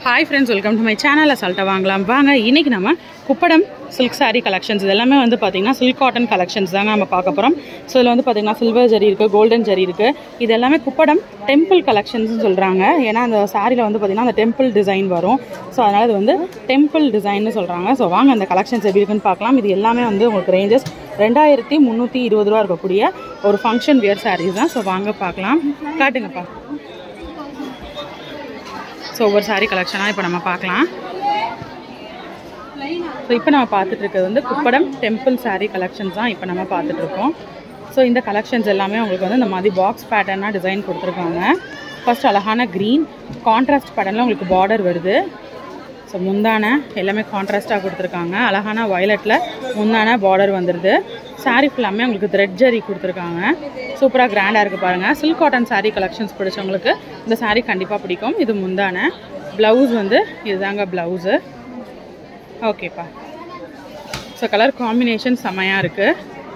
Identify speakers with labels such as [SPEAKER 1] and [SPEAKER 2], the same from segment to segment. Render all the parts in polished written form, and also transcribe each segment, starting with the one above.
[SPEAKER 1] Hi friends, welcome to my channel. Asalta vaangalam vaanga இன்னைக்கு நம்ம Kuppadam silk saree collections இதெல்லாம் வந்து பாத்தீங்கன்னா silk cotton collections தாங்க நம்ம பார்க்க போறோம். சோ இதுல வந்து பாத்தீங்கன்னா silver ஜரி இருக்கு, golden ஜரி இருக்கு. இது எல்லாமே குப்படம் temple collections னு சொல்றாங்க. ஏனா அந்த சாரில வந்து பாத்தீங்கன்னா அந்த temple design வரும். சோ அதனால இது வந்து temple design னு சொல்றாங்க. சோ வாங்க அந்த collections எப்படி இருக்குன்னு பார்க்கலாம். இது எல்லாமே வந்து உங்களுக்கு ranges 2320 ரூபாய் இருக்கக்கூடிய ஒரு function wear sarees தான். சோ வாங்க பார்க்கலாம். காட்டுங்கப்பா. So over saree collection இப்போ நம்ம பார்க்கலாம். ஸோ இப்போ நம்ம பார்த்துட்டு இருக்கிறது வந்து குப்படம் டெம்பிள் saree collections தான் இப்போ நம்ம பார்த்துட்டு இருக்கோம். ஸோ இந்த கலெக்ஷன்ஸ் எல்லாமே உங்களுக்கு வந்து இந்த மாதிரி பாக்ஸ் பேட்டர்னாக டிசைன் கொடுத்துருக்காங்க. ஃபர்ஸ்ட் அழகான க்ரீன் கான்ட்ராஸ்ட் பேட்டர்னில் உங்களுக்கு பார்டர் வருது. ஸோ முந்தான எல்லாமே கான்ட்ராஸ்ட்டாக கொடுத்துருக்காங்க. அழகான வயலட்டில் முந்தான பார்டர் வந்துடுது. சாரீ ஃபுல்லாமே உங்களுக்கு த்ரெட் ஜரி கொடுத்துருக்காங்க. சூப்பராக கிராண்டாக இருக்குது பாருங்கள். சில்க் காட்டன் saree கலெக்ஷன்ஸ் பிடிச்சவங்களுக்கு இந்த saree கண்டிப்பாக பிடிக்கும். இது முந்தான ப்ளவுஸ் வந்து இதுதாங்க ப்ளவுஸு. ஓகேப்பா. ஸோ கலர் காம்பினேஷன் செம்மையாக இருக்குது.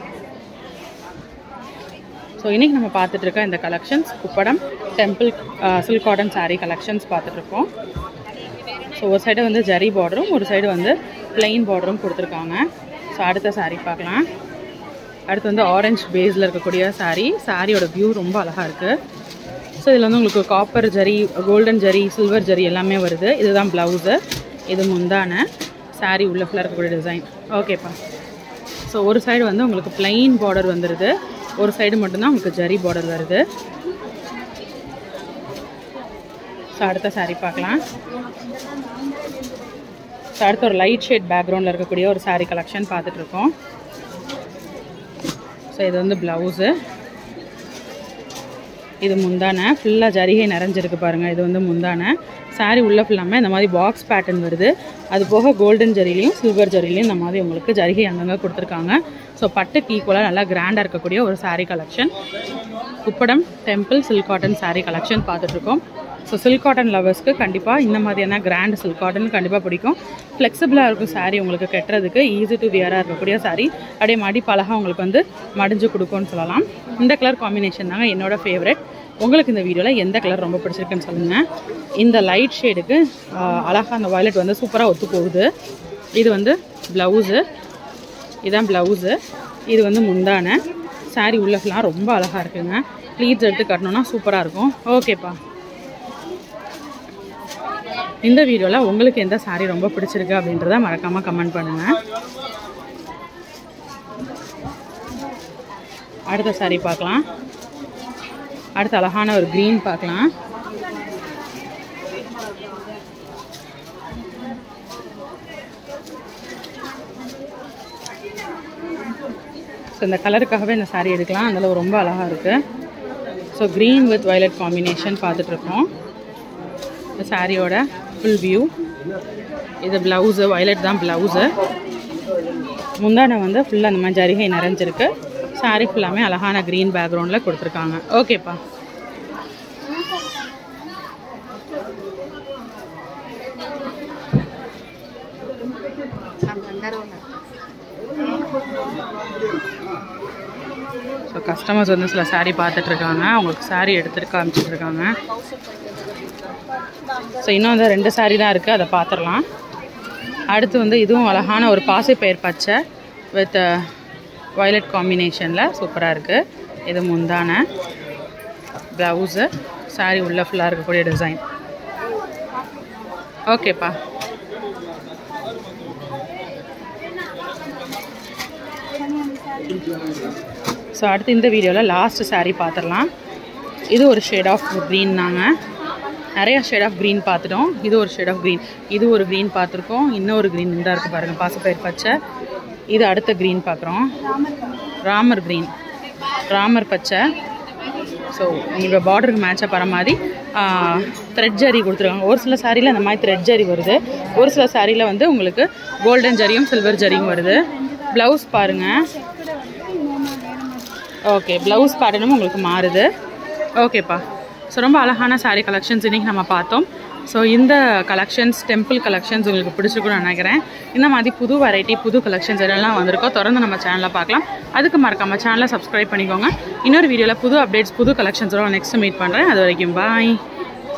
[SPEAKER 1] ஸோ இன்றைக்கி நம்ம பார்த்துட்ருக்க இந்த collections Kuppadam temple silk cotton saree collections பார்த்துட்ருக்கோம். ஸோ ஒரு சைடு வந்து ஜரி பார்டரும் ஒரு சைடு வந்து பிளெயின் பார்டரும் கொடுத்துருக்காங்க. ஸோ அடுத்த saree பார்க்கலாம். அடுத்து வந்து ஆரஞ்ச் பேஸில் இருக்கக்கூடிய சாரியோட வியூ ரொம்ப அழகாக இருக்குது. ஸோ இதில் வந்து உங்களுக்கு copper zari, golden zari, silver zari எல்லாமே வருது. இதுதான் ப்ளவுஸு. இது முந்தான சாரீ உள்ள ஃபுல்லாக இருக்கக்கூடிய டிசைன். ஓகேப்பா. ஸோ ஒரு சைடு வந்து உங்களுக்கு பிளெயின் பார்டர் வந்துடுது, ஒரு சைடு மட்டும்தான் உங்களுக்கு ஜரி பார்டர் வருது. ஸோ அடுத்த saree பார்க்கலாம். ஸோ அடுத்து ஒரு லைட் ஷேட் பேக்ரவுண்டில் இருக்கக்கூடிய ஒரு saree கலெக்ஷன் பார்த்துட்ருக்கோம். ஸோ இது வந்து ப்ளவுஸு. இது முந்தான ஃபுல்லாக ஜரிகை நிறைஞ்சிருக்கு பாருங்கள். இது வந்து முந்தான சாரீ உள்ள ஃபுல்லாமே இந்த மாதிரி பாக்ஸ் பேட்டர்ன் வருது. அது போக கோல்டன் ஜரிலையும் சில்வர் ஜரிலையும் இந்த மாதிரி உங்களுக்கு ஜரிகை அங்கங்கே கொடுத்துருக்காங்க. ஸோ பட்டுக்கு ஈக்குவலாக நல்லா கிராண்டாக இருக்கக்கூடிய ஒரு saree collection Kuppadam temple silk cotton saree collection பார்த்துட்ருக்கோம். ஸோ சில்க் காட்டன் லவர்ஸ்க்கு கண்டிப்பாக இந்த மாதிரியான கிராண்ட் சில்க் காட்டன் கண்டிப்பாக பிடிக்கும். ஃப்ளெக்சிபிளாக இருக்கும் saree, உங்களுக்கு கட்டுறதுக்கு ஈஸி டு வியராக இருக்கக்கூடிய saree. அப்படியே மடிப்பழகாக உங்களுக்கு வந்து மடிஞ்சு கொடுக்கும்னு சொல்லலாம். இந்த கலர் காம்பினேஷன் தாங்க என்னோடய ஃபேவரட். உங்களுக்கு இந்த வீடியோவில் எந்த கலர் ரொம்ப பிடிச்சிருக்குன்னு சொல்லுங்கள். இந்த லைட் ஷேடுக்கு அழகாக அந்த வயலட் வந்து சூப்பராக ஒத்து போகுது. இது வந்து ப்ளவுஸு. இதுதான் ப்ளவுஸு. இது வந்து முந்தான saree உள்ள ஃபுல்லாக ரொம்ப அழகாக இருக்குங்க. ப்ளீட்ஸ் எடுத்து கட்டணுன்னா சூப்பராக இருக்கும். ஓகேப்பா. இந்த வீடியோவில் உங்களுக்கு எந்த saree ரொம்ப பிடிச்சிருக்கு அப்படின்றத மறக்காமல் கமெண்ட் பண்ணுங்கள். அடுத்த saree பார்க்கலாம். அடுத்த அழகான ஒரு க்ரீன் பார்க்கலாம். ஸோ இந்த கலருக்காகவே இந்த saree எடுக்கலாம். அதில் ரொம்ப அழகாக இருக்குது. So green with violet combination பார்த்துட்ருக்கோம். இந்த சாரியோட ஃபுல் வியூ. இது ப்ளவுஸு, வயலட் தான் ப்ளவுஸு. முந்தானை வந்து ஃபுல்லாக அந்த மாதிரி ஜரிகை நிறைஞ்சிருக்கு. சாரீ ஃபுல்லாமே அழகான க்ரீன் பேக்ரவுண்டில் கொடுத்துருக்காங்க. ஓகேப்பா. ஸோ கஸ்டமர்ஸ் வந்து சில saree பார்த்துட்ருக்காங்க. அவங்களுக்கு saree எடுத்துட்டு காமிச்சிட்ருக்காங்க. ஸோ இன்னும் வந்து 2 saree தான் இருக்குது, அதை பார்த்துடலாம். அடுத்து வந்து இதுவும் அழகான ஒரு பாசிப்பயிர் பச்சை வித் வயலட் காம்பினேஷனில் சூப்பராக இருக்குது. இது முந்தான ப்ளவுஸு. saree உள்ள ஃபுல்லாக இருக்கக்கூடிய டிசைன். ஓகேப்பா. ஸோ அடுத்து இந்த வீடியோவில் லாஸ்ட் saree பார்த்துடலாம். இது ஒரு ஷேட் ஆஃப் க்ரீன். நாங்கள் நிறையா ஷேட் ஆஃப் க்ரீன் பார்த்துட்டோம். இது ஒரு ஷேட் ஆஃப் க்ரீன். இது ஒரு க்ரீன் பார்த்துருக்கோம். இன்னொரு க்ரீன் இந்த இருக்குது பாருங்கள், பாசிப்பயிர் பச்சை. இது அடுத்த க்ரீன் பார்க்குறோம், ராமர் க்ரீன், ராமர் பச்சை. ஸோ உங்களோட பார்டருக்கு மேட்சாக வர மாதிரி த்ரெட் ஜரி கொடுத்துருக்காங்க. ஒரு சில சாரியில் அந்த மாதிரி த்ரெட் ஜரி வருது, ஒரு சில சாரியில் வந்து உங்களுக்கு கோல்டன் ஜரியும் சில்வர் ஜரியும் வருது. ப்ளவுஸ் பாருங்கள். ஓகே, ப்ளவுஸ் பேட்டர்னும் உங்களுக்கு மாறுது. ஓகேப்பா. ஸோ ரொம்ப அழகான saree கலெக்ஷன்ஸ் இன்றைக்கி நம்ம பார்த்தோம். ஸோ இந்த கலெக்ஷன்ஸ் டெம்பிள் கலெக்ஷன்ஸ் உங்களுக்கு பிடிச்சிருக்குன்னு நினைக்கிறேன். இந்த மாதிரி புது வெரைட்டி புது கலெக்ஷன்ஸ் எல்லாம் வந்திருக்கோம். தொடர்ந்து நம்ம சேனலில் பார்க்கலாம். அதுக்கு மறக்காமல் சேனலை சப்ஸ்கிரைப் பண்ணிக்கோங்க. இன்னொரு வீடியோவில் புது அப்டேட்ஸ் புது கலெக்ஷன்ஸோட நெக்ஸ்ட் மீட் பண்ணுறேன். அது வரைக்கும் பாய்.